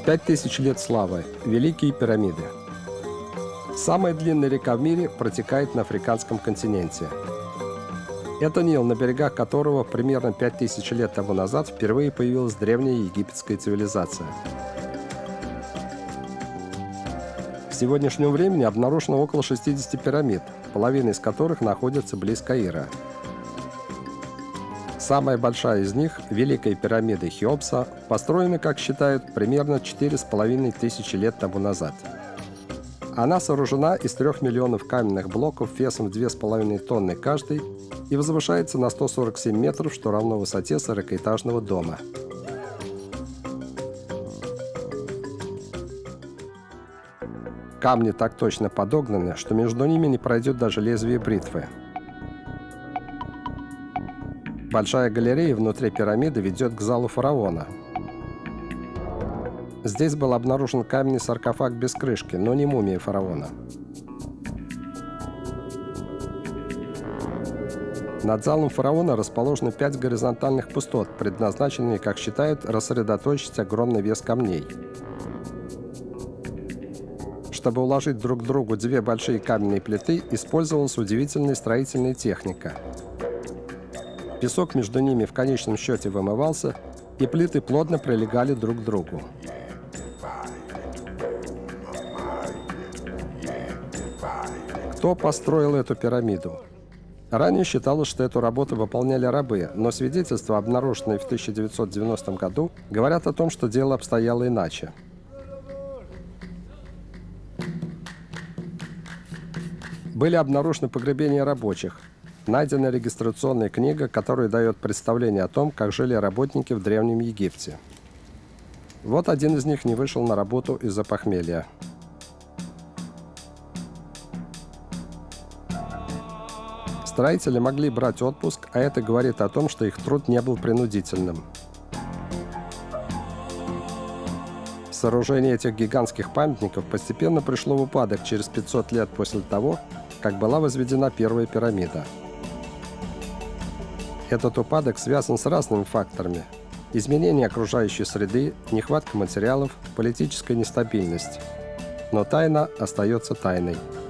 5000 лет славы. Великие пирамиды. Самая длинная река в мире протекает на африканском континенте. Это Нил, на берегах которого примерно 5000 лет тому назад впервые появилась древняя египетская цивилизация. В сегодняшнем времени обнаружено около 60 пирамид, половина из которых находится близ Каира. Самая большая из них, Великая пирамида Хеопса, построена, как считают, примерно 4500 лет тому назад. Она сооружена из 3 миллионов каменных блоков весом 2,5 тонны каждый и возвышается на 147 метров, что равно высоте 40-этажного дома. Камни так точно подогнаны, что между ними не пройдет даже лезвие бритвы. Большая галерея внутри пирамиды ведет к залу фараона. Здесь был обнаружен каменный саркофаг без крышки, но не мумия фараона. Над залом фараона расположены 5 горизонтальных пустот, предназначенные, как считают, рассредоточить огромный вес камней. Чтобы уложить друг к другу 2 большие каменные плиты, использовалась удивительная строительная техника. Песок между ними в конечном счете вымывался, и плиты плотно прилегали друг к другу. Кто построил эту пирамиду? Ранее считалось, что эту работу выполняли рабы, но свидетельства, обнаруженные в 1990 году, говорят о том, что дело обстояло иначе. Были обнаружены погребения рабочих. Найдена регистрационная книга, которая дает представление о том, как жили работники в Древнем Египте. Вот один из них не вышел на работу из-за похмелья. Строители могли брать отпуск, а это говорит о том, что их труд не был принудительным. Сооружение этих гигантских памятников постепенно пришло в упадок через 500 лет после того, как была возведена первая пирамида. Этот упадок связан с разными факторами: изменение окружающей среды, нехватка материалов, политическая нестабильность. Но тайна остается тайной.